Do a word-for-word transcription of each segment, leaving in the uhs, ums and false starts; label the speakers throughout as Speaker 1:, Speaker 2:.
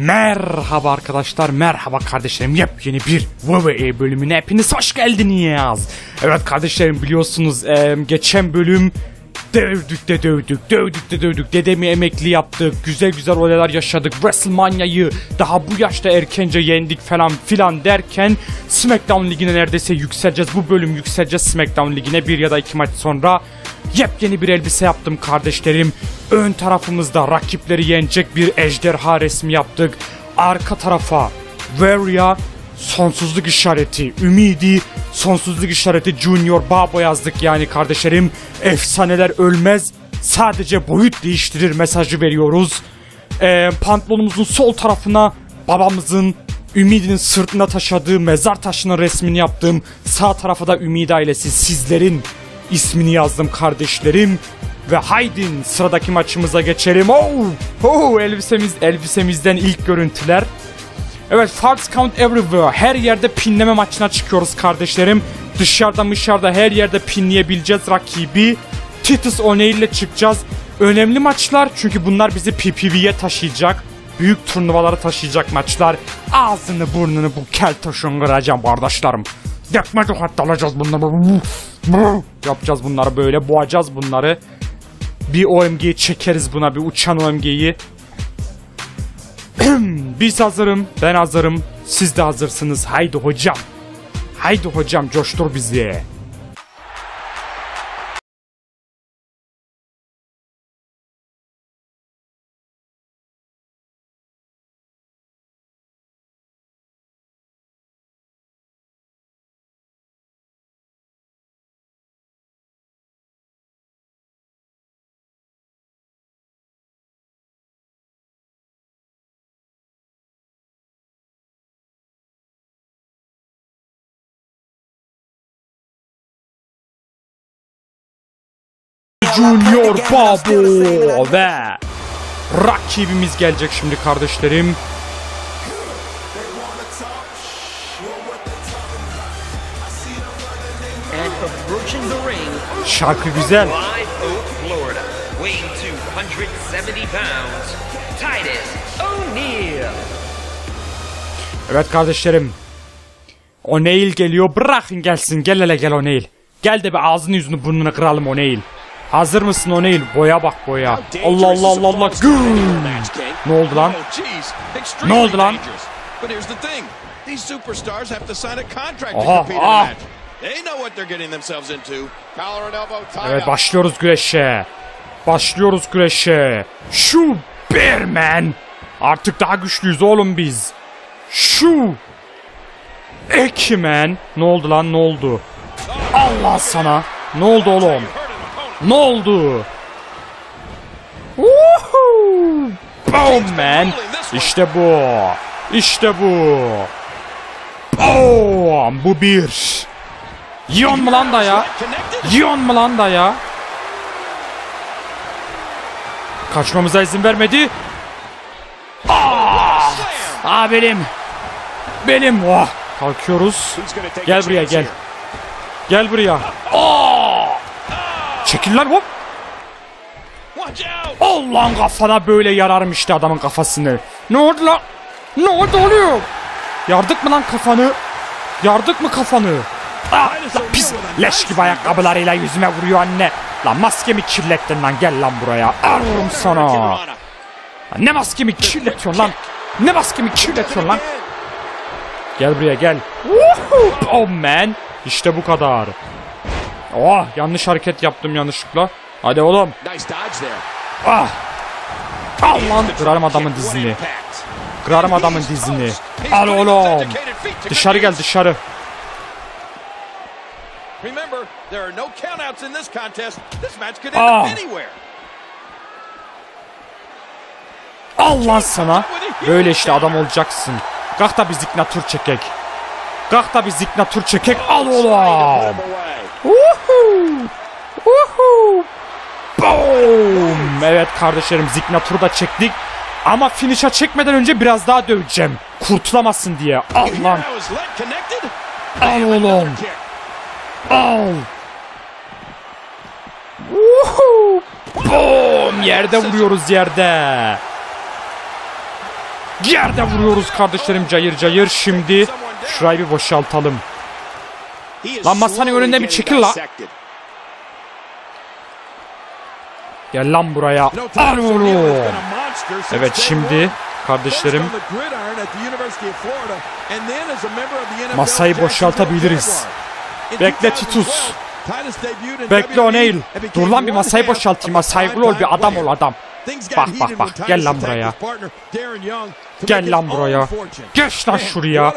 Speaker 1: Merhaba arkadaşlar, merhaba kardeşlerim. Yepyeni bir V V E bölümüne hepiniz hoş geldiniz. Evet kardeşlerim, biliyorsunuz e, geçen bölüm dövdük de dövdük, dövdük de dövdük. Dedemi emekli yaptık, güzel güzel olaylar yaşadık. WrestleMania'yı daha bu yaşta erkence yendik falan filan derken SmackDown ligine neredeyse yükseleceğiz. Bu bölüm yükseleceğiz SmackDown ligine, bir ya da iki maç sonra. Yepyeni bir elbise yaptım kardeşlerim. Ön tarafımızda rakipleri yenecek bir ejderha resmi yaptık. Arka tarafa Warrior sonsuzluk işareti, ümidi sonsuzluk işareti Junior Babo yazdık yani kardeşlerim. Efsaneler ölmez, sadece boyut değiştirir mesajı veriyoruz. Ee, pantolonumuzun sol tarafına babamızın Ümidi'nin sırtında taşıdığı mezar taşının resmini yaptım. Sağ tarafa da Ümidi ailesi, sizlerin ismini yazdım kardeşlerim. Ve haydin sıradaki maçımıza geçelim. Oh, oh, elbisemiz, elbisemizden ilk görüntüler. Evet, Falls Count Everywhere. Her yerde pinleme maçına çıkıyoruz kardeşlerim. Dışarıda dışarıda her yerde pinleyebileceğiz rakibi. Titus O'Neil ile çıkacağız. Önemli maçlar, çünkü bunlar bizi P P V'ye taşıyacak. Büyük turnuvalara taşıyacak maçlar. Ağzını burnunu bu keltoşun kıracağım kardeşlerim. Dekme tokat alacağız bunları. Yapacağız bunları böyle, boğacağız bunları. Bir O M G'yi çekeriz buna, bir uçan O M G'yi. Biz hazırım, ben hazırım, siz de hazırsınız. Haydi hocam. Haydi hocam, coştur bizi. Junior Babo ve rakibimiz gelecek şimdi kardeşlerim. Şarkı güzel. Evet kardeşlerim, O'Neil geliyor, bırakın gelsin, gel hele gel O'Neil. Gel de bir ağzını yüzünü burnunu kıralım O'Neil. Hazır mısın O'Neil? Boya bak boya. Allah Allah Allah Allah. Güm. Ne oldu lan? Ne oldu lan? Aha, aha. Evet, başlıyoruz güreşe. Başlıyoruz güreşe. Şu Berman. Artık daha güçlüyüz oğlum biz. Şu Ekimen. Ne oldu lan, ne oldu? Allah sana. Ne oldu oğlum? Ne oldu? Woohoo! Boom man. İşte bu. İşte bu. Boom. Bu bir. Yiyon mu lan da ya? Yiyon mu lan da ya? Kaçmamıza izin vermedi. Ah! Aa, benim. Benim. Oh. Kalkıyoruz. Gel buraya gel. Gel buraya. Oh! Çekil lan, hop. Allah'ın kafana böyle yararım işte adamın kafasını. Ne oldu lan? Ne oldu oluyor? Yardık mı lan kafanı? Yardık mı kafanı? Ah, la pis leş gibi ayakkabılarıyla yüzüme vuruyor anne. Lan maskemi kirlettin lan, gel lan buraya. Ararım sana. Ne maskemi kirletiyorsun lan? Ne maskemi kirletiyorsun lan? Gel buraya gel. Oh man. İşte bu kadar. Oh, yanlış hareket yaptım yanlışlıkla. Hadi oğlum. Ah. Al lan. Kırarım adamın dizini. Kırarım adamın dizini. Al oğlum. Dışarı gel, dışarı. Ah. Al lan sana. Böyle işte adam olacaksın. Kalk da bir ziknatür çekek. Kalk da bir ziknatür çekek. Al oğlum. Woohoo! Woohoo! Boom! Evet kardeşlerim, ziknatürü da çektik. Ama finish'a çekmeden önce biraz daha döveceğim. Kurtulamazsın diye. Al lan. Al oğlum. Al. Woohoo! Boom! Yerde vuruyoruz, yerde. Yerde vuruyoruz kardeşlerim cayır cayır. Şimdi şurayı bir boşaltalım. Lan masanın önünden bir çekil la. Gel lan buraya. Al onu. Evet şimdi kardeşlerim masayı boşaltabiliriz. Bekle Titus. Bekle O'Neil. Dur lan bir masayı boşaltayım ha. Saygılı ol, bir adam ol adam. Bak bak bak, gel lan buraya. Gel lan buraya. Geç lan şuraya.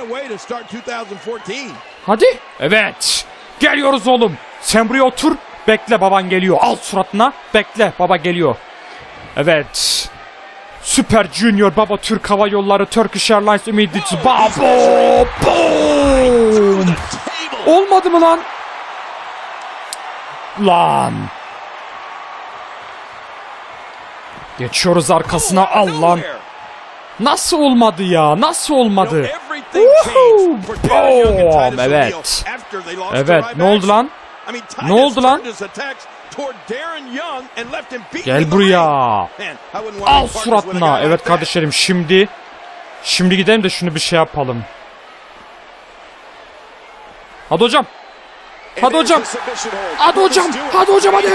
Speaker 1: Hadi. Evet. Geliyoruz oğlum. Sen buraya otur. Bekle, baban geliyor. Al suratına. Bekle, baba geliyor. Evet. Süper Junior Baba Türk Hava Yolları Turkish Airlines Ümidisi Babo. Boom. Olmadı mı lan? Lan. Geçiyoruz arkasına, al lan. Nasıl olmadı ya? Nasıl olmadı? Woohoo! Boom. Evet. Evet, ne oldu lan? Ne oldu lan? Gel buraya. Al suratına. Evet kardeşlerim, şimdi Şimdi gidelim de şunu bir şey yapalım. Hadi hocam. Hadi hocam. Hadi hocam. Hadi hocam hadi.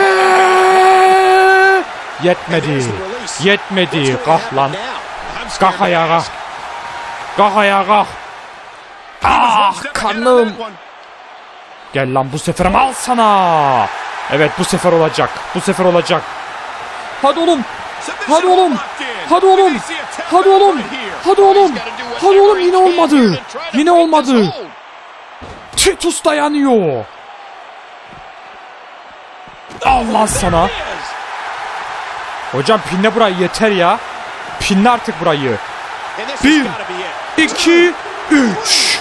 Speaker 1: Yetmedi. Yetmedi. Kalk lan. Kalk ayağa kalk. Kalk ayağa kalk. Ah karnım. Gel lan bu sefer, al sana. Evet bu sefer olacak. Bu sefer olacak. Hadi oğlum. Hadi oğlum. Hadi oğlum. Hadi oğlum. Hadi oğlum. Hadi oğlum, yine olmadı. Yine olmadı. Titus dayanıyor. Allah sana. Hocam pinle burayı, yeter ya. Pinle artık burayı. Bir, iki, üç.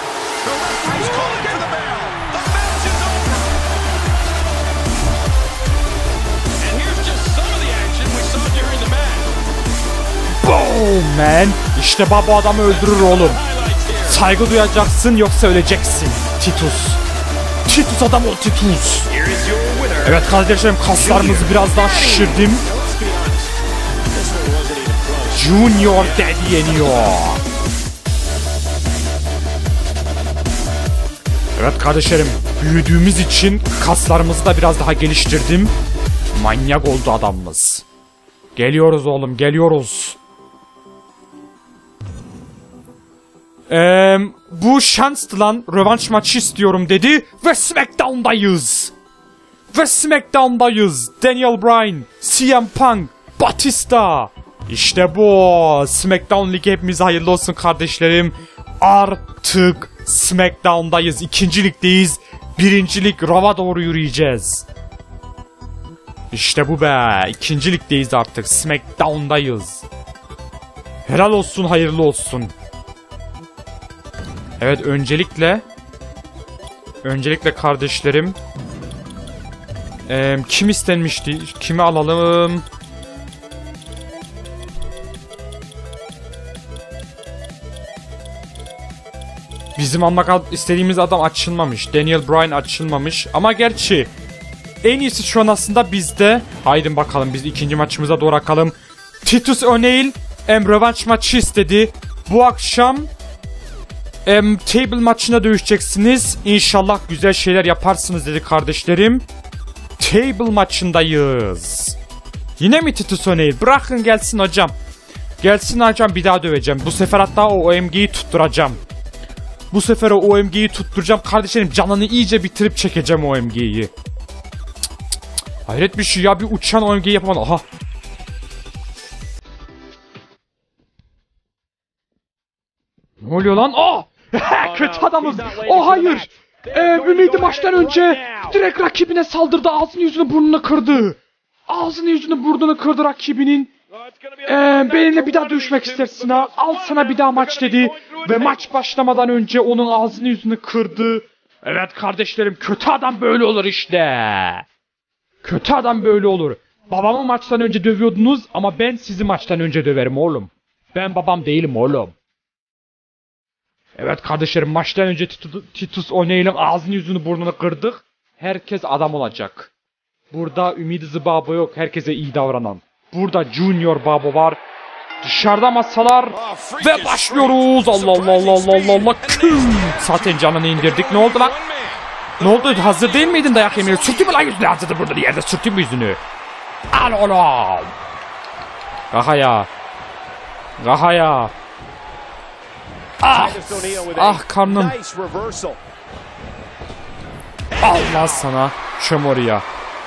Speaker 1: Boom man. İşte baba adamı öldürür oğlum. Saygı duyacaksın yoksa öleceksin. Titus. Titus adam ol Titus. Evet kardeşlerim, kaslarımızı biraz daha şişirdim. Junior Daddy yeniyor. Evet kardeşlerim, büyüdüğümüz için kaslarımızı da biraz daha geliştirdim. Manyak oldu adamımız. Geliyoruz oğlum, geliyoruz. Ee, bu şanstı lan, rövanş maçı istiyorum dedi ve SmackDown'dayız. Ve SmackDown'dayız. Daniel Bryan, C M Punk, Batista. İşte bu. SmackDown Ligi hepimize hayırlı olsun kardeşlerim. Artık SmackDown'dayız. İkinci ligdeyiz. Birinci lig Raw'a doğru yürüyeceğiz. İşte bu be. İkinci ligdeyiz artık. SmackDown'dayız. Helal olsun, hayırlı olsun. Evet öncelikle Öncelikle kardeşlerim, ee, kim istenmişti? Kimi alalım? Bizim almak istediğimiz adam açılmamış. Daniel Bryan açılmamış. Ama gerçi en iyisi şu an aslında bizde. Haydi bakalım, biz ikinci maçımıza doğru akalım. Titus O'Neil em rövanş maçı istedi. Bu akşam em, table maçına dövüşeceksiniz. İnşallah güzel şeyler yaparsınız dedi kardeşlerim. Table maçındayız. Yine mi Titus O'Neil? Bırakın gelsin hocam. Gelsin hocam, bir daha döveceğim. Bu sefer hatta o O M G'yi tutturacağım. Bu sefer o O M G'yi tutturacağım kardeşlerim. Canını iyice bitirip çekeceğim O M G'yi. Hayret bir şey ya, bir uçan O M G yapamadım. Aha. Ne oluyor lan? Aa! Kötü adamız. Oh hayır. Ee, Ümidi maçtan önce direkt rakibine saldırdı. Ağzını yüzünü burnunu kırdı. Ağzını yüzünü burnunu kırdı rakibinin. Ee, benimle bir daha dövüşmek istersin ha. Al sana bir daha maç dedi. Ve maç başlamadan önce onun ağzını yüzünü kırdı. Evet kardeşlerim, kötü adam böyle olur işte. Kötü adam böyle olur. Babamı maçtan önce dövüyordunuz ama ben sizi maçtan önce döverim oğlum. Ben babam değilim oğlum. Evet kardeşlerim, maçtan önce Titus O'Neil'in ağzını yüzünü burnunu kırdık. Herkes adam olacak. Burada Ümidi Zibabo yok, herkese iyi davranan. Burada Junior Babo var. Dışarıda masalar ve başlıyoruz. Allah Allah Allah Allah Allah Allah. Zaten canını indirdik. Ne oldu lan? Ne oldu? Hazır değil miydin dayak yemeye? Sürtün mü lan yüzünü? Hazırdı burada yerde. Sürtün mü yüzünü? Al oğlum. Gahaya. Gahaya. Ah. Ah karnım. Allah sana. Çöm oraya.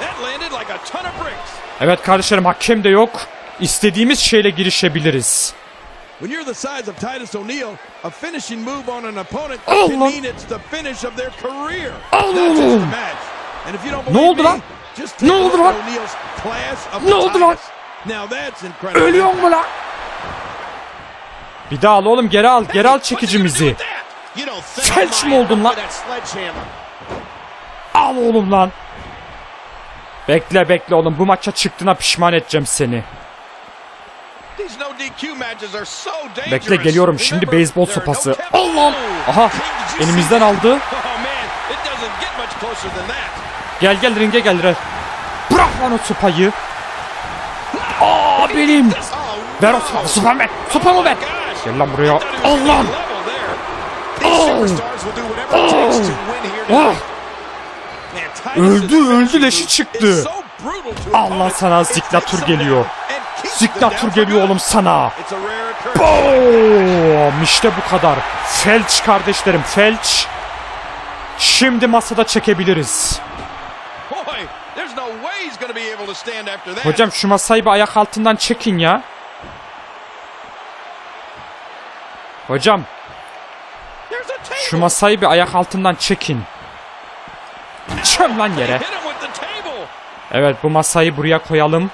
Speaker 1: Evet kardeşlerim, hakem de yok. İstediğimiz şeyle girişebiliriz. Allah. Allah. Ne oldu lan? Ne oldu lan? Ne oldu lan? Ölüyor mu lan? Bir daha al oğlum, geri al. Geri al çekicimizi. Felç mi oldun lan? Al oğlum lan. Bekle bekle oğlum, bu maça çıktığına pişman edeceğim seni. Bekle geliyorum şimdi, beyzbol sopası. Allah'ım. Aha, elimizden aldı. Gel gel ringe gel. Bırak lan o sopayı. Aa benim. Ver o sopamı, sopamı ver. Sopamı ver. Gel lan buraya. Allah'ım. Oh. Oh. Oh. Öldü öldü, leşi çıktı. Allah sana, Signature geliyor. Signature geliyor oğlum sana. Boom! İşte bu kadar. Felç kardeşlerim, felç. Şimdi masada çekebiliriz. Hocam şu masayı bir ayak altından çekin ya. Hocam şu masayı bir ayak altından çekin. Çöm lan yere. Evet, bu masayı buraya koyalım.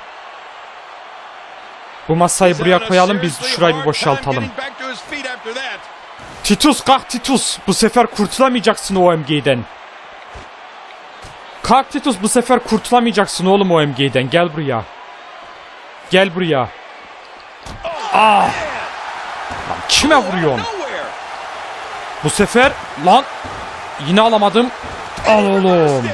Speaker 1: Bu masayı buraya koyalım, biz şurayı bir boşaltalım. Titus kalk Titus. Bu sefer kurtulamayacaksın O M G'den. Kalk Titus, bu sefer kurtulamayacaksın oğlum O M G'den. Gel buraya. Gel buraya. Ah! Lan kime vuruyorsun? Bu sefer lan yine alamadım. Al oğlum.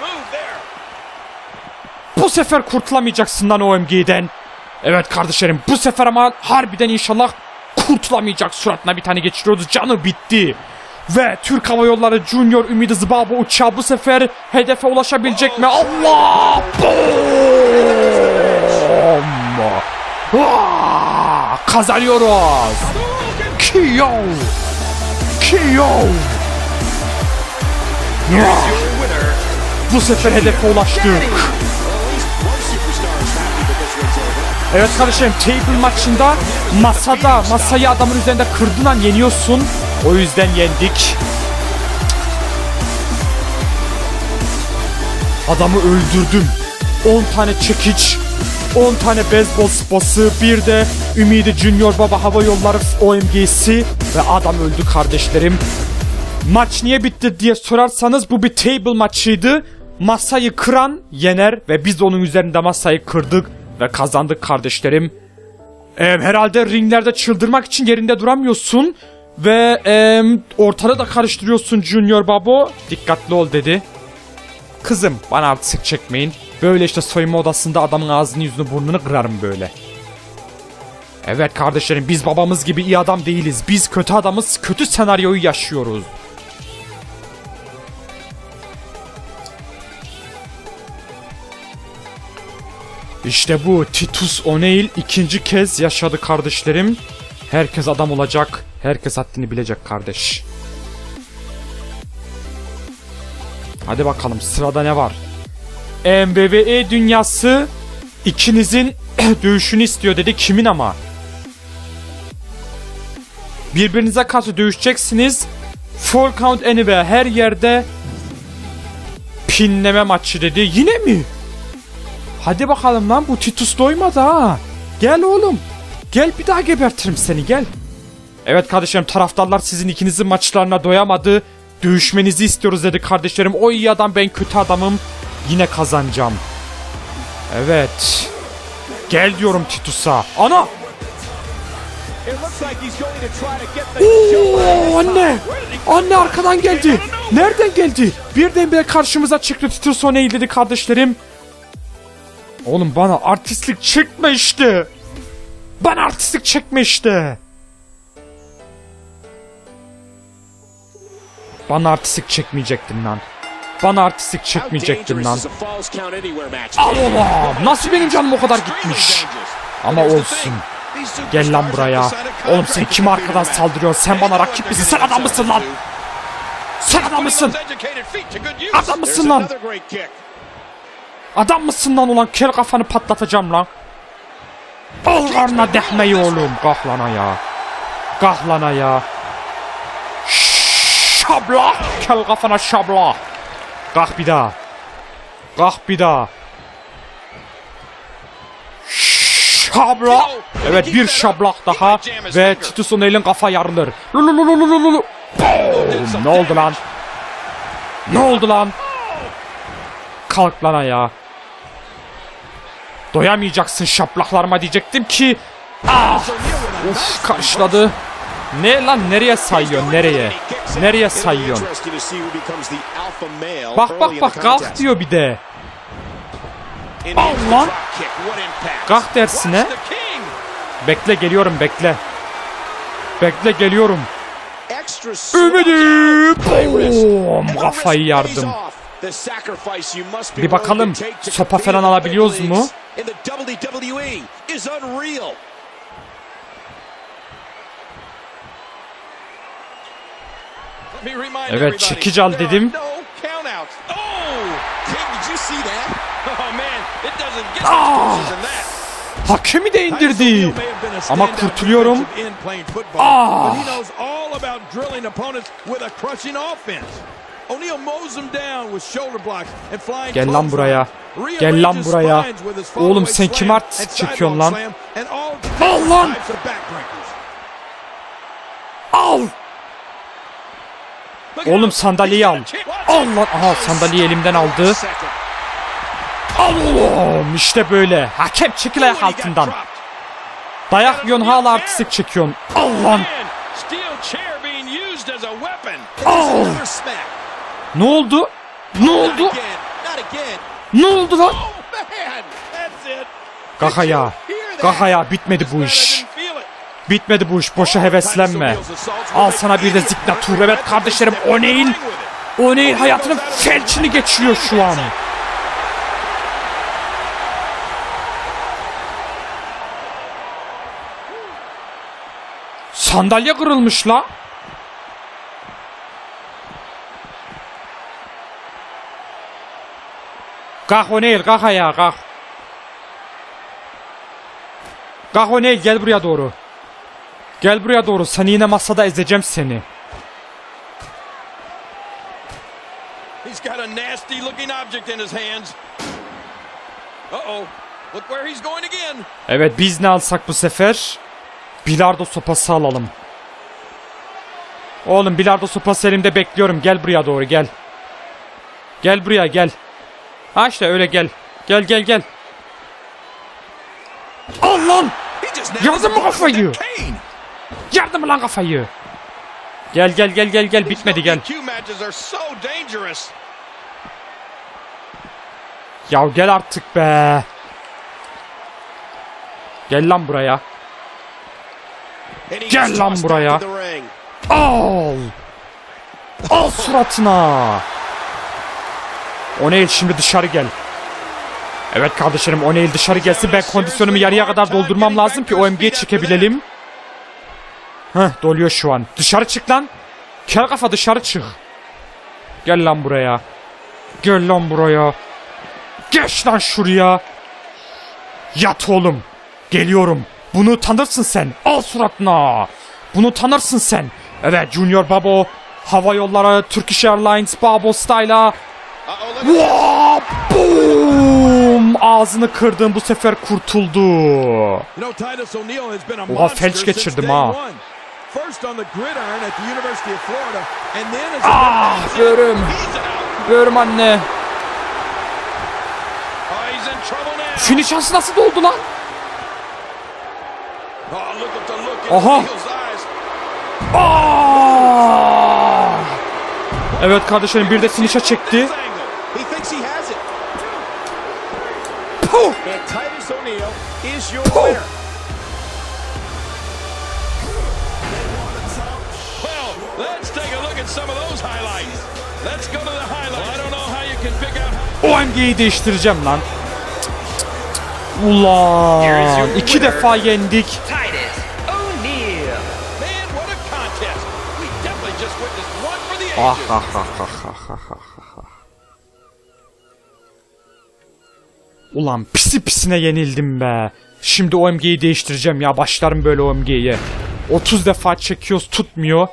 Speaker 1: Bu sefer kurtulamayacaksın lan O M G'den. Evet kardeşlerim, bu sefer ama harbiden inşallah kurtulamayacak. Suratına bir tane geçiriyoruz. Canı bitti. Ve Türk Hava Yolları Junior Ümidi Zıbaba uçağı bu sefer hedefe ulaşabilecek mi? Allah! Boom! Aa, kazanıyoruz. K O! K O! Bu sefer hedefe ulaştık. Evet kardeşim, table maçında masada masayı adamın üzerinde kırdığın an yeniyorsun. O yüzden yendik. Adamı öldürdüm. on tane çekiç, on tane beyzbol sopası, bir de Ümidi Junior Baba Hava Yolları O M G'si ve adam öldü kardeşlerim. Maç niye bitti diye sorarsanız, bu bir table maçıydı. Masayı kıran yener ve biz onun üzerinde masayı kırdık ve kazandık kardeşlerim. Ee, herhalde ringlerde çıldırmak için yerinde duramıyorsun ve e, ortalığı da karıştırıyorsun Junior Babo. Dikkatli ol dedi. Kızım, bana artık sık çekmeyin. Böyle işte soyunma odasında adamın ağzını yüzünü burnunu kırarım böyle. Evet kardeşlerim, biz babamız gibi iyi adam değiliz. Biz kötü adamız, kötü senaryoyu yaşıyoruz. İşte bu Titus O'Neil ikinci kez yaşadı kardeşlerim. Herkes adam olacak. Herkes haddini bilecek kardeş. Hadi bakalım, sırada ne var? M V V E dünyası ikinizin dövüşünü istiyor dedi. Kimin ama? Birbirinize karşı dövüşeceksiniz. Four count anywhere, her yerde pinleme maçı dedi. Yine mi? Hadi bakalım lan, bu Titus doymadı ha. Gel oğlum. Gel, bir daha gebertirim seni, gel. Evet kardeşlerim, taraftarlar sizin ikinizin maçlarına doyamadı. Dövüşmenizi istiyoruz dedi kardeşlerim. O iyi adam, ben kötü adamım. Yine kazanacağım. Evet. Gel diyorum Titus'a. Ana! Oo, anne! Anne arkadan geldi. Nereden geldi? Birdenbire karşımıza çıktı Titus O'Neil dedi kardeşlerim. Oğlum bana artistlik çekme işte. Bana artistlik çekme işte. Bana artistlik çekmeyecektin lan. Bana artistlik çekmeyecektin lan. Al oğlum. Nasıl benim canım o kadar gitmiş. Ama olsun. Gel lan buraya. Oğlum sen kime arkadan saldırıyorsun? Sen bana rakip misin? Sen adam mısın lan? Sen adam mısın? Adam mısın lan? Adam mısın lan ulan? Kel kafanı patlatacağım lan. Al karnına dehmeyi oğlum. Kalk lan ayağa. Kalk lan ayağa. Şabla. Kel kafana şabla. Kalk bir daha. Kalk bir daha. Şabla. Evet bir şablak daha. Ve Titus O'Neil'in kafa yarılır. Lulululululu. Ne oldu lan? Ne oldu lan? Kalk lan ayağa. Doyamayacaksın şaplaklarıma diyecektim ki. Ah! Uf karşıladı. Ne lan nereye sayıyorsun nereye? Nereye sayıyorsun? Bak bak bak kalk diyor bir de. Al lan. Kalk dersine. Bekle geliyorum bekle. Bekle geliyorum. Ümidim. Boom, kafayı yardım. Bir bakalım sopa falan alabiliyoruz mu? Evet çekici al dedim. Ah! Hakemi de indirdi. Ama kurtuluyorum. Ah! Gel lan buraya. Gel lan buraya. Oğlum sen kim artist çekiyorsun lan? Al lan. Al. Oğlum sandalyeyi al. Al lan. Aha sandalyeyi elimden aldı. Al oğlum işte böyle. Hakem çekil ayak altından. Dayak yiyorsun hala artistik çekiyorsun. Al lan. Al. Ne oldu? Ne oldu? Ne oldu lan? Kalk ayağa. Kalk ayağa bitmedi bu iş. Bitmedi bu iş. Boşa heveslenme. Al sana bir de ziknatur. Evet kardeşlerim O'Neil. O'Neil hayatının felçini geçiriyor şu an. Sandalye kırılmış la. Kalk O'Neil kalk ayağa kalk. Kalk O'Neil gel buraya doğru. Gel buraya doğru. Seni yine masada ezeceğim seni. Evet biz ne alsak bu sefer? Bilardo sopası alalım. Oğlum bilardo sopası elimde bekliyorum. Gel buraya doğru gel. Gel buraya gel. Ha işte öyle gel. Gel gel gel. Al lan. Yardım mı kafayı? Yardım mı lan kafayı? Gel gel gel gel gel. Bitmedi gel. Ya gel artık be. Gel lan buraya. Gel lan buraya. Al. Al suratına. O'Neil şimdi dışarı gel. Evet kardeşlerim O'Neil dışarı gelsin. Ben kondisyonumu yarıya kadar doldurmam lazım ki O M G'ye çekebilelim. Heh doluyor şu an. Dışarı çık lan. Kel kafa dışarı çık. Gel lan buraya. Gel lan buraya. Geç lan şuraya. Yat oğlum. Geliyorum. Bunu tanırsın sen. Al suratına. Bunu tanırsın sen. Evet Junior Babo. Hava yolları Turkish Airlines Babo Style'a. Boom! Ağzını kırdım bu sefer kurtuldu. Oha felç geçirdim ha. Ah böğrüm. Böğrüm anne. Finish şansı nasıl doldu lan? Aha. Aa! Evet kardeşlerim bir de finish'e çekti. Puh! Puh!
Speaker 2: Let's take a look at some of those highlights. Let's go to the highlights. I don't know how you can pick out.
Speaker 1: O M G'yi değiştireceğim lan. Ulan iki defa yendik.
Speaker 2: Man, what a contest. We definitely just witnessed one for the
Speaker 1: Ah
Speaker 2: ages.
Speaker 1: ah ah ah ah ah ah. Ulan pisi pisine yenildim be. Şimdi O M G'yi değiştireceğim ya. Başlarım böyle O M G'ye. otuz defa çekiyoruz, tutmuyor.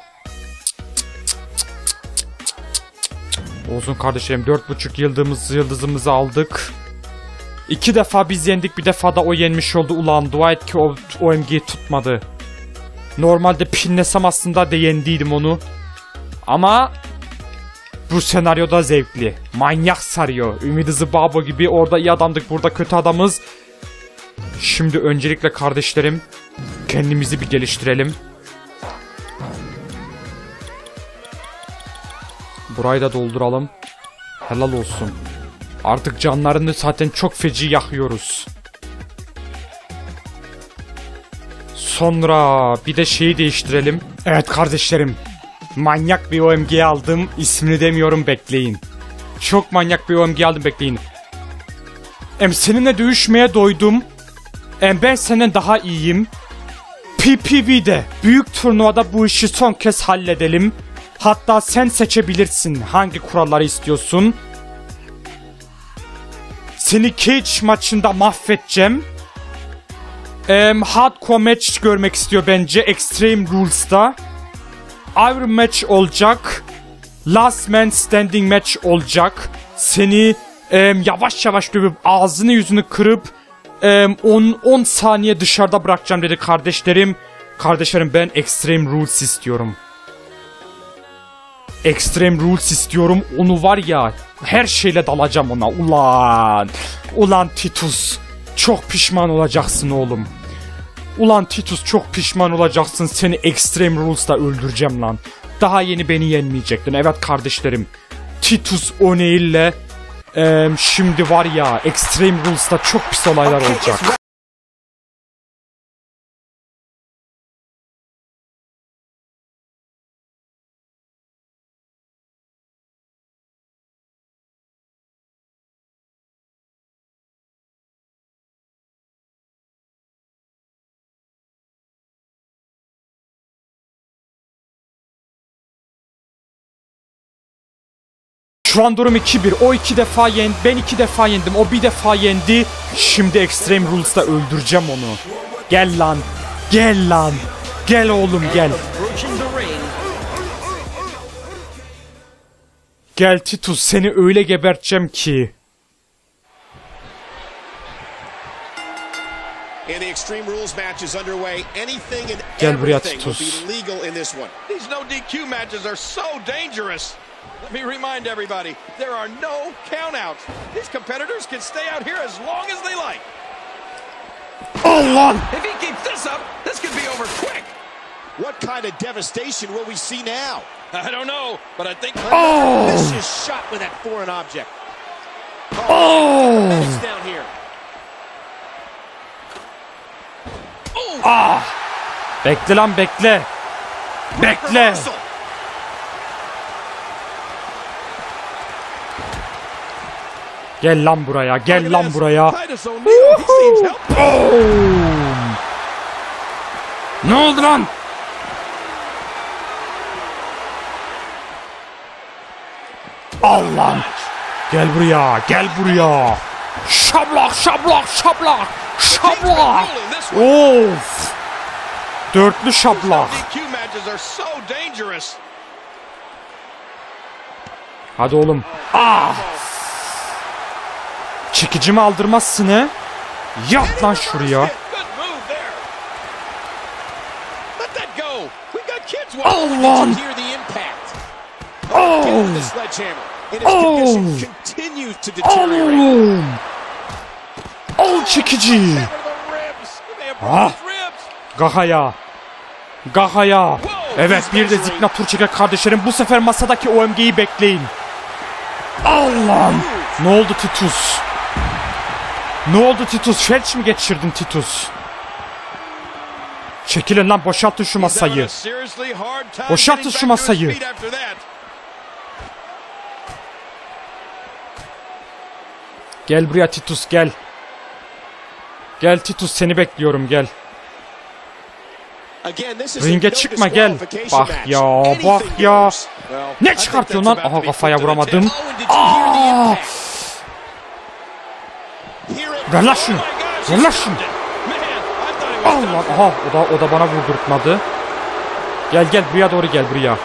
Speaker 1: Olsun kardeşlerim, dört buçuk yıldızımızı, yıldızımızı aldık. İki defa biz yendik, bir defa da o yenmiş oldu. Ulan dua et ki o O M G'yi tutmadı. Normalde pinlesem aslında de yendiydim onu. Ama bu senaryoda zevkli. Manyak sarıyor. Ümidi Zıbabo gibi orada iyi adamdık, burada kötü adamız. Şimdi öncelikle kardeşlerim kendimizi bir geliştirelim. Burayı da dolduralım. Helal olsun. Artık canlarını zaten çok feci yakıyoruz. Sonra bir de şeyi değiştirelim. Evet kardeşlerim. Manyak bir O M G aldım. İsmini demiyorum, bekleyin. Çok manyak bir O M G aldım, bekleyin. Em seninle dövüşmeye doydum. Em ben senden daha iyiyim. P P V'de büyük turnuvada bu işi son kez halledelim. Hatta sen seçebilirsin hangi kuralları istiyorsun. Seni cage maçında mahvedeceğim. Em hardcore match görmek istiyor bence Extreme Rules'ta. Iron match olacak. Last man standing match olacak. Seni em, yavaş yavaş dövüp ağzını yüzünü kırıp on saniye dışarıda bırakacağım dedi kardeşlerim. Kardeşlerim ben Extreme Rules istiyorum. Extreme Rules istiyorum. Onu var ya, her şeyle dalacağım ona. Ulan. Ulan Titus. Çok pişman olacaksın oğlum. Ulan Titus çok pişman olacaksın. Seni Extreme Rules'ta öldüreceğim lan. Daha yeni beni yenmeyecektin. Evet kardeşlerim. Titus O'Neill'le e, şimdi var ya Extreme Rules'ta çok pis olaylar olacak. Şu an durum iki bir. O iki defa yendi. Ben iki defa yendim. O bir defa yendi. Şimdi Extreme Rules'ta öldüreceğim onu. Gel lan. Gel lan. Gel oğlum gel. Gel Titus, seni öyle geberteceğim ki. Gel buraya Titus.
Speaker 2: These no D Q matches are so dangerous. Let me remind everybody, there are no countouts. These competitors can stay out here as long as they like.
Speaker 1: Allah!
Speaker 2: If he keeps this up, this could be over quick.
Speaker 3: What kind of devastation will we see now?
Speaker 2: I don't know, but I think
Speaker 3: oh. This is shot with that foreign object.
Speaker 1: Oh! oh.
Speaker 3: It's down here.
Speaker 2: Oh.
Speaker 1: Ah! Bekle lan bekle. Bekle. Gel lan buraya, gel lan buraya. Ne oldu lan? Allah! Gel buraya, gel buraya. Şablak, şablak, şablak, şablak. Of! Dörtlü şablak. Hadi oğlum. Ah! Çekicimi aldırmazsın he. Yat lan şuraya. Allah! Oh! Oh! Oğlum! Al çekici. Ah! Gahaya. Gahaya. Evet, bir de Zignatur çeker kardeşlerim. Bu sefer masadaki O M G'yi bekleyin. Allah'ım. Ne oldu Titus? Ne oldu Titus? Felç mi geçirdin Titus? Çekilin lan, boşaltın şu masayı. Boşaltın şu masayı. Gel buraya Titus, gel. Gel Titus, seni bekliyorum, gel. Ringe çıkma, gel. Bak ya, bak ya. Ne çıkartıyorsun lan? Aha, kafaya vuramadım. Aa! Ver lan şunu. Ver lan şunu. Allah, aha, o da, o da bana vurdurtmadı. Gel gel buraya doğru, gel buraya.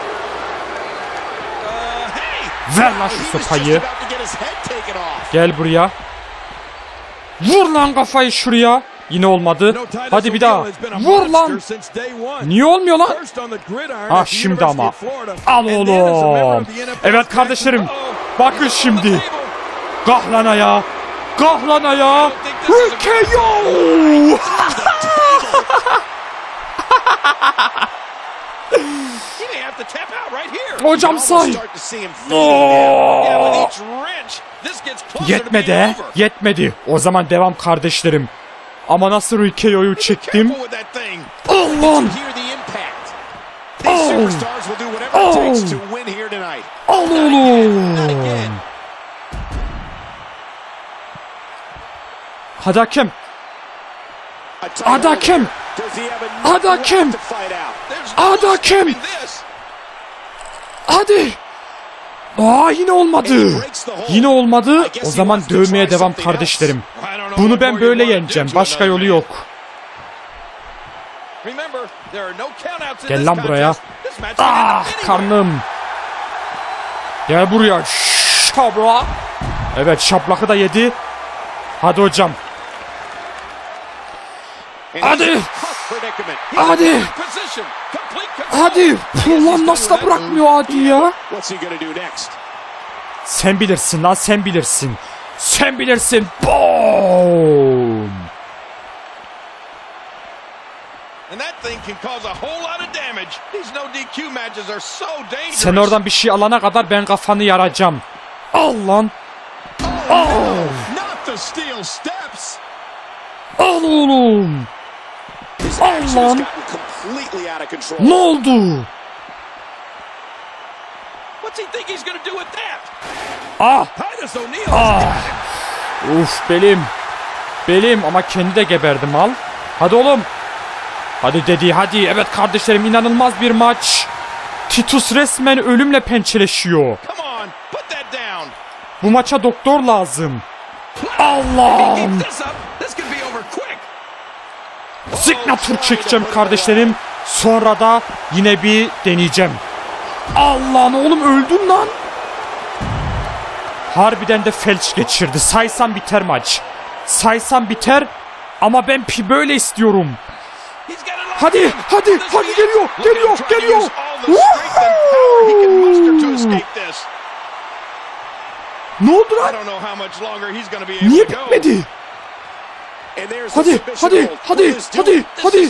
Speaker 1: Ver lan şu sopayı. Gel buraya. Vur lan kafayı şuraya. Yine olmadı. Hadi bir daha. Vur lan. Niye olmuyor lan? Ha şimdi ama. Al oğlum. Evet kardeşlerim. Bakın şimdi. Kahlana ya. Kahlana ya. R K O. Hocam say. Oh. Yetmedi. Yetmedi. O zaman devam kardeşlerim. Ama nasıl R K O'yu çektim? Allah'ım. Oh. Oh. Al oğlum. Hadi hakem. Hadi hakem. Hadi hakem. Hadi hakem. Hadi. Aa, yine olmadı. Yine olmadı. O zaman dövmeye devam kardeşlerim. Bunu ben böyle yeneceğim. Başka yolu yok. Gel lan buraya. Ah, karnım. Gel buraya. Şabla. Evet, şaplakı da yedi. Hadi hocam. Hadi. Hadi. Hadi. Ulan nasıl da bırakmıyor hadi ya. Sen bilirsin lan, sen bilirsin. Sen bilirsin. Boom. Sen oradan bir şey alana kadar ben kafanı yaracağım. Al lan. Al. Al oğlum. Al lan. Ne oldu? Ah. Ah. Uf, belim. Belim ama kendi de geberdim al. Hadi oğlum. Hadi dedi, hadi. Evet kardeşlerim, inanılmaz bir maç. Titus resmen ölümle pençeleşiyor. Bu maça doktor lazım. Allah'ım. Signature çekeceğim kardeşlerim. Sonra da yine bir deneyeceğim. Allah'ım oğlum, öldün lan. Harbiden de felç geçirdi. Saysam biter maç. Saysam biter. Ama ben pi böyle istiyorum. Hadi, hadi, hadi geliyor, geliyor, geliyor. Ne oldu lan? Niye bitmedi? Hadi, hadi, hadi, hadi, hadi.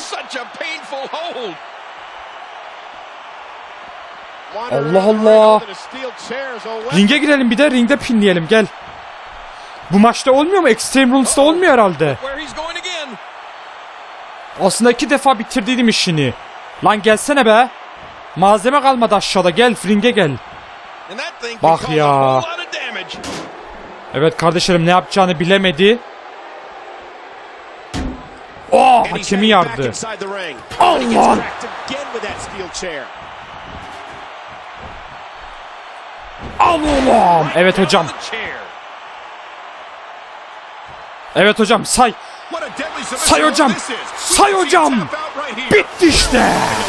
Speaker 1: Allah Allah. Ringe girelim bir de, ringde pinleyelim, gel. Bu maçta olmuyor mu? Extreme Rules'ta olmuyor herhalde. Aslında iki defa bitirdiydim işini. Lan gelsene be. Malzeme kalmadı aşağıda, gel ringe gel. Bak ya. Evet kardeşlerim, ne yapacağını bilemedi. Oh, hakemi yardı. Allah. Al oğlum. Evet hocam. Evet hocam, say. Say hocam. Say hocam. Bitti işte.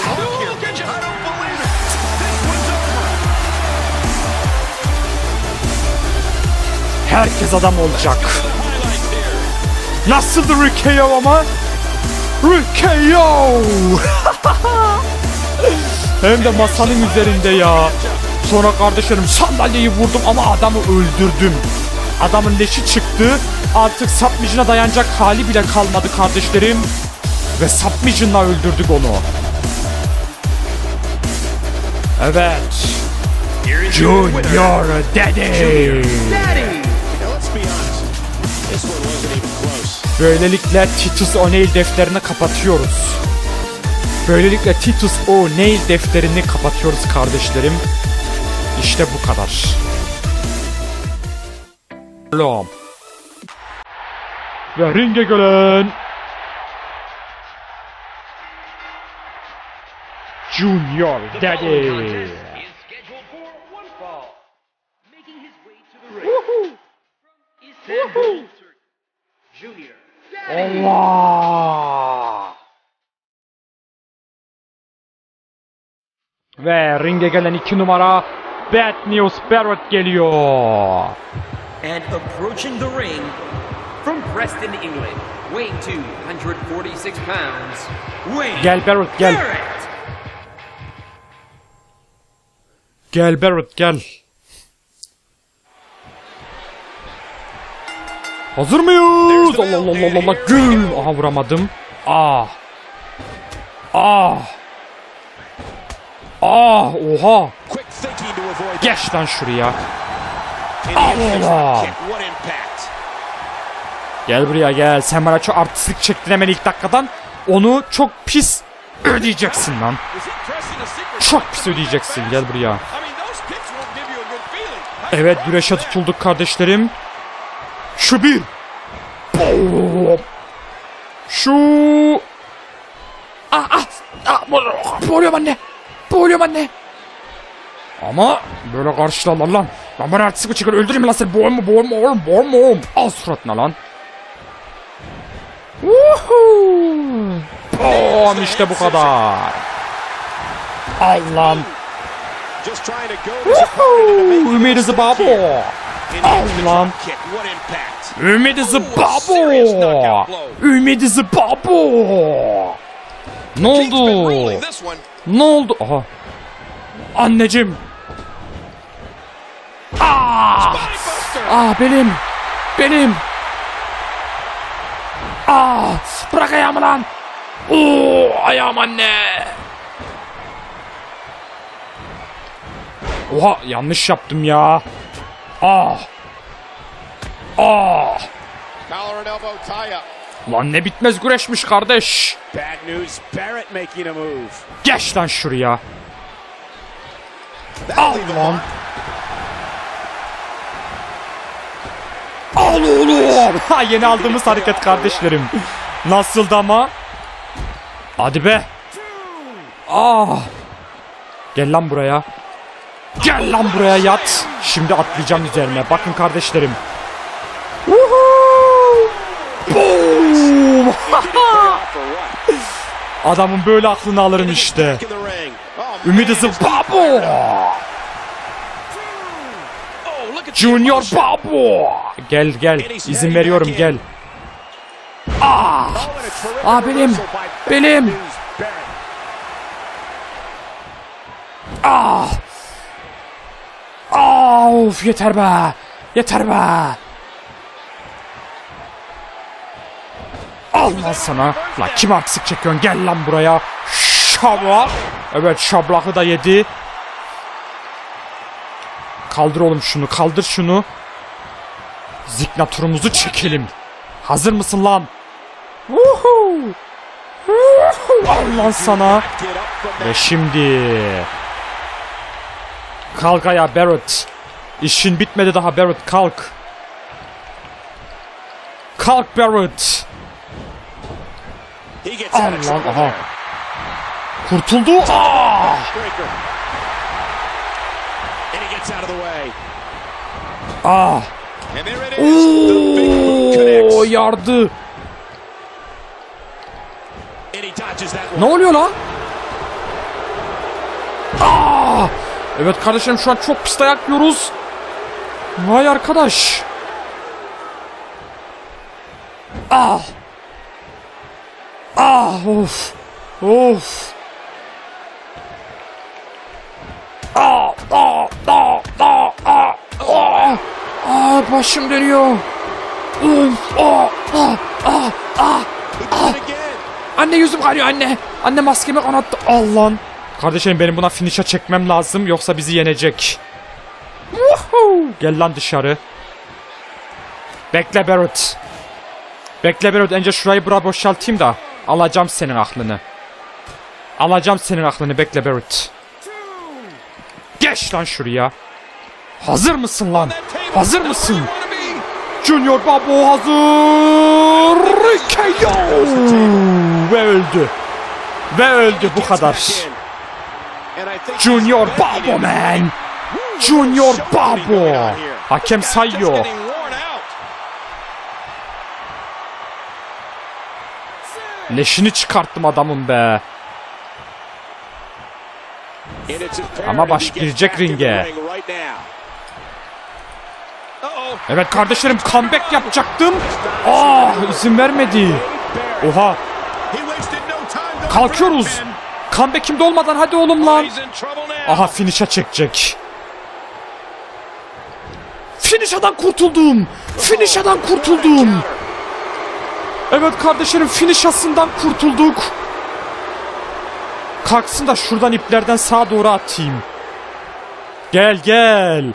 Speaker 1: Herkes adam olacak. Nasıldı R K O ama? R K O. Hem de masanın üzerinde ya. Sonra kardeşlerim sandalyeyi vurdum ama adamı öldürdüm. Adamın leşi çıktı. Artık submission'a dayanacak hali bile kalmadı kardeşlerim. Ve submission'la öldürdük onu. Evet. Junior Daddy. Böylelikle Titus O'Neil defterini kapatıyoruz. Böylelikle Titus O'Neil defterini kapatıyoruz kardeşlerim. İşte bu kadar. Selam. Ve ringe gelen Junior Daddy. Allah! Ve ringe gelen iki numara Bad News Barrett geliyor.
Speaker 4: And approaching the ring from Preston, England, weighing two hundred forty-six pounds, Wayne
Speaker 1: Gel Barrett gel.
Speaker 4: Barrett.
Speaker 1: Gel Barrett gel. Hazır mıyız? Allah Allah Allah Allah. Gül. Aha vuramadım. Ah. Ah. Ah. Oha.
Speaker 3: Quick thinking to avoid that.
Speaker 1: Geç lan şuraya.
Speaker 3: And he hits
Speaker 1: Allah.
Speaker 3: that kick. What impact.
Speaker 1: Gel buraya gel. Sen bana çok artistlik çektin hemen ilk dakikadan. Onu çok pis ödeyeceksin lan.
Speaker 2: Is he pressing a secret?
Speaker 1: Çok pis ödeyeceksin. Gel buraya.
Speaker 2: I mean, those kicks won't give you a good feeling.
Speaker 1: Evet güreşe tutulduk kardeşlerim. Şu bir. Boom. Şu. Ah ah. Ah. Boğuluyorum anne. Boğuluyorum anne. Ama böyle karşılarlar lan. Lan bana artistik çıkar öldüreyim lan seni. Boğulma boğulma oğlum boğulma oğlum. Al suratına lan. Woohoo. Boom işte bu kadar. Allah'ım.
Speaker 3: Just trying to go to his opponent and make
Speaker 1: Woohoo. Ümidi zıbabo.
Speaker 3: And he hits the
Speaker 1: Allah'ım.
Speaker 3: drop kick. What impact.
Speaker 1: Ümidi
Speaker 2: serious knockout
Speaker 1: zıbabo.
Speaker 2: blow.
Speaker 1: Ümidi zıbabo. Ne
Speaker 2: Keith's been
Speaker 1: oldu?
Speaker 2: rolling this one.
Speaker 1: Ne oldu? Aha. Anneciğim. Ah!
Speaker 2: Spinebuster.
Speaker 1: Ah benim. Benim. Ah! Bırak ayağımı lan. Oo, ayağım anne. Oha yanlış yaptım ya. Ah. Ah.
Speaker 3: Collar and elbow tie up.
Speaker 1: Lan ne bitmez güreşmiş kardeş.
Speaker 3: Bad news. Barrett making a move.
Speaker 1: Geç lan şuraya.
Speaker 3: That'll
Speaker 1: Al
Speaker 3: leave the
Speaker 1: lan.
Speaker 3: mark.
Speaker 1: Al oğlum. Ha yeni aldığımız hareket kardeşlerim. Nasıldı ama? Hadi be. Ah. Gel lan buraya. Gel lan buraya yat. Şimdi atlayacağım üzerine. Bakın kardeşlerim. Woohoo! Boom!
Speaker 3: Off for what?
Speaker 1: Adamın böyle aklını alırım işte.
Speaker 3: Back in the ring. Oh, man,
Speaker 1: Ümidi
Speaker 3: just-
Speaker 1: Zıbabo.
Speaker 2: Oh, look at the
Speaker 1: Junior
Speaker 2: emotion.
Speaker 1: Babo. Gel gel. İzin veriyorum gel. Ah.
Speaker 3: Oh, and a terrific
Speaker 1: Ah benim.
Speaker 3: reversal by Bad
Speaker 1: Benim.
Speaker 3: News Barrett.
Speaker 1: Ah. Ah of yeter be. Yeter be. Al lan sana. Lan kim aksik çekiyorsun? Gel lan buraya. Şablak. Evet şablakı da yedi. Kaldır oğlum şunu. Kaldır şunu. Ziknaturumuzu çekelim. Hazır mısın lan? Woohoo. Woohoo. Al lan sana.
Speaker 3: Get up from
Speaker 1: Ve
Speaker 3: that.
Speaker 1: şimdi kalk ayağa Barrett. İşin bitmedi daha Barrett, kalk. Kalk Barrett.
Speaker 3: He gets out of
Speaker 1: Allah
Speaker 3: trouble
Speaker 1: aha.
Speaker 3: there.
Speaker 1: Kurtuldu. Ah!
Speaker 3: Breaker. And he gets out of the way.
Speaker 1: Ah!
Speaker 3: And there it is. The big boot
Speaker 1: Oo,
Speaker 3: connects.
Speaker 1: yardı.
Speaker 3: And he dodges that
Speaker 1: Ne
Speaker 3: one.
Speaker 1: oluyor lan? Ah! Evet kardeşlerim şu an çok pis dayak yiyoruz. Vay arkadaş. Ah! Ah of. Of. Ah, ah, ah, ah, ah, ah, ah, başım dönüyor. Of, ah, ah, ah, ah.
Speaker 3: He does it again.
Speaker 1: Anne yüzüm kanıyor anne. Anne maskemi kanattı. Al lan. Kardeşlerim benim buna finish'e çekmem lazım yoksa bizi yenecek. Woohoo! Gel lan dışarı. Bekle Barrett. Bekle Barrett önce şurayı bura boşaltayım da alacağım senin aklını. Alacağım senin aklını, bekle Barrett. Geç lan şuraya. Hazır mısın lan? Hazır mısın? Junior Babo hazır. K O. Ve öldü. Ve öldü, bu kadar. Junior Babo man. Junior Babo. Hakem sayıyor. Leşini çıkarttım adamın be. Ama baş girecek ringe. Evet kardeşlerim, comeback yapacaktım. Aa, izin vermedi. Oha. Kalkıyoruz. Comeback'imde olmadan hadi oğlum lan. Aha, finish'a çekecek. Finish'adan kurtuldum. Finish'adan kurtuldum. Evet kardeşlerim, finish'asından kurtulduk. Kalksın da şuradan iplerden sağa doğru atayım. Gel gel.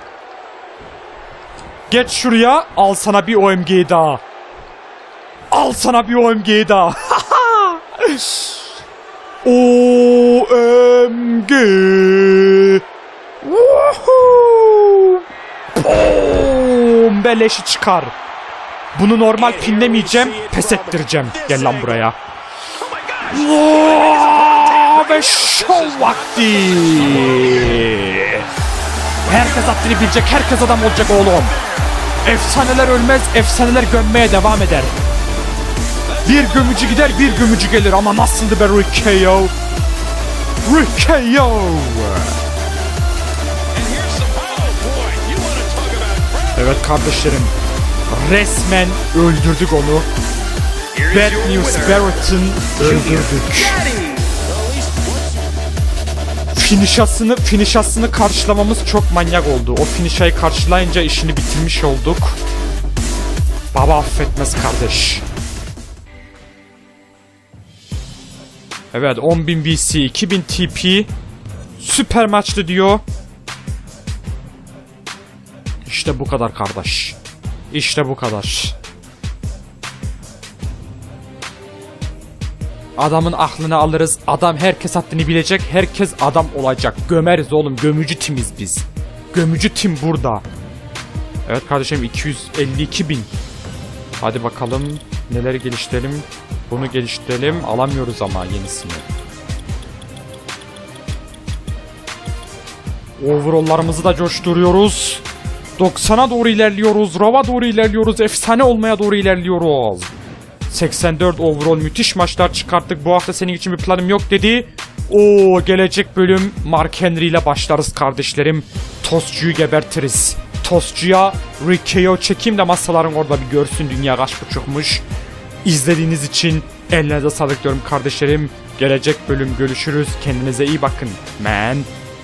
Speaker 1: Geç şuraya. Al sana bir O M G daha. Al sana bir O M G daha. O M G. Woohoo. Boom. Beleşi çıkar. Bunu normal pinlemeyeceğim. Pes ettireceğim. Gel lan buraya. Wow, ve show vakti. Herkes haddini bilecek. Herkes adam olacak oğlum. Efsaneler ölmez. Efsaneler gömmeye devam eder. Bir gömücü gider, bir gömücü gelir. Ama nasıldı be Rick K O? Rick K O. Evet kardeşlerim. Resmen öldürdük onu. Bad News Barrett'ın öldürdük. Finishasını, finishasını karşılamamız çok manyak oldu. O finishayı karşılayınca işini bitirmiş olduk. Baba affetmez kardeş. Evet, on bin V C, iki bin T P. Süper maçtı diyor. İşte bu kadar kardeş. İşte bu kadar. Adamın aklını alırız. Adam herkes haddini bilecek. Herkes adam olacak. Gömeriz oğlum. Gömücü timiz biz. Gömücü tim burada. Evet kardeşim, iki yüz elli iki bin. Hadi bakalım. Neleri geliştirelim. Bunu geliştirelim. Alamıyoruz ama yenisini. Overall'larımızı da coşturuyoruz. doksana doğru ilerliyoruz. Raw'a doğru ilerliyoruz. Efsane olmaya doğru ilerliyoruz. seksen dört overall, müthiş maçlar çıkarttık. Bu hafta senin için bir planım yok dedi. Oo, gelecek bölüm Mark Henry ile başlarız kardeşlerim. Tostçuyu gebertiriz. Tostçuya Rick K O çekeyim de masaların orada bir görsün dünya kaç buçukmuş. İzlediğiniz için elinize sağlık diyorum kardeşlerim. Gelecek bölüm görüşürüz. Kendinize iyi bakın. Man.